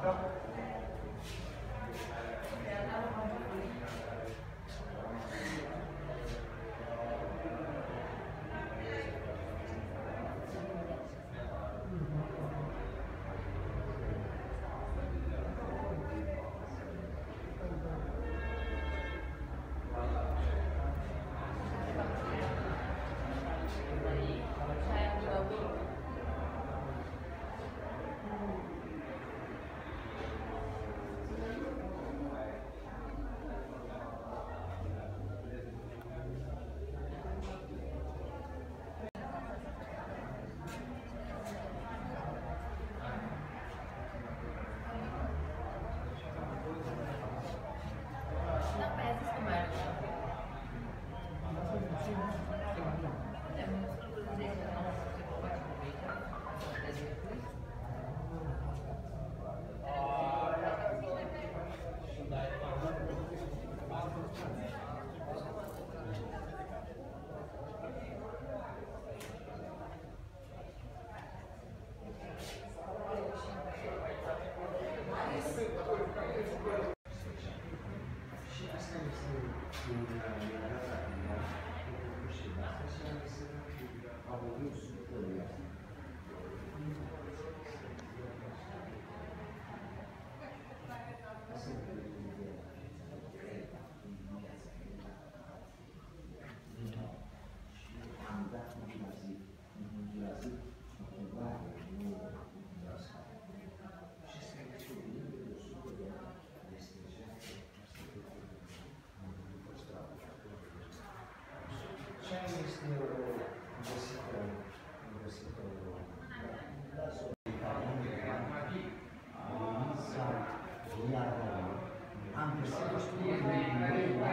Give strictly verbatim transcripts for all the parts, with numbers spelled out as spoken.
Am găsit o studie de Mireia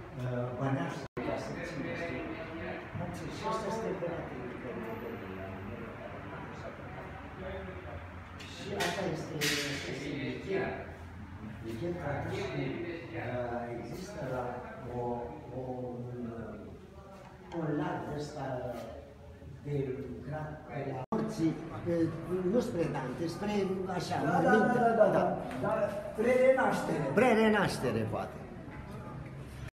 Băneasă, ca să țineți. Și asta este operativ. Și asta este simetriea. Deci, practic, există o, o, un lat ăsta de lucrat pe la morții, nu spre Dante, spre așa, da, da, da, da, da, da, da, pre-renaștere. Pre-renaștere, poate.